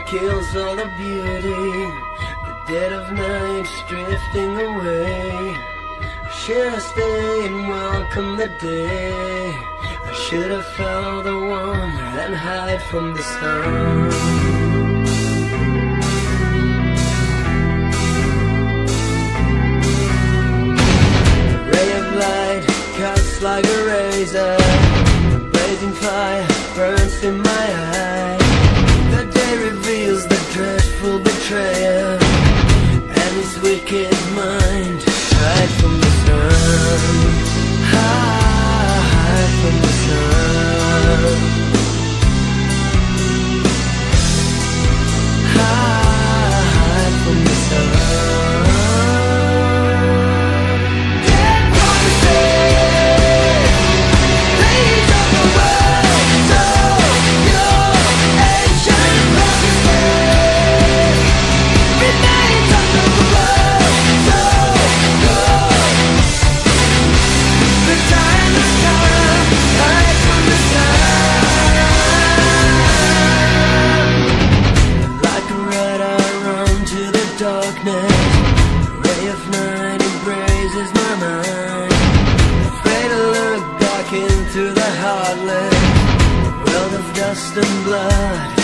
kills all the beauty. The dead of night's drifting away. Should I stay and welcome the day? I should have followed the one and hide from the sun. A ray of light cuts like a razor. The blazing fire burns in my eye. The day reveals the dreadful betrayer and his wicked mind. Hide from the sun, hide from the sun, hide from the sun. Dead promises, these are the words of your ancient promises. Remains under the words of the time has come, hide from the sun. Like a rat I run to the darkness. The ray of night embraces my mind. Afraid to look back into the heartless world of dust and blood.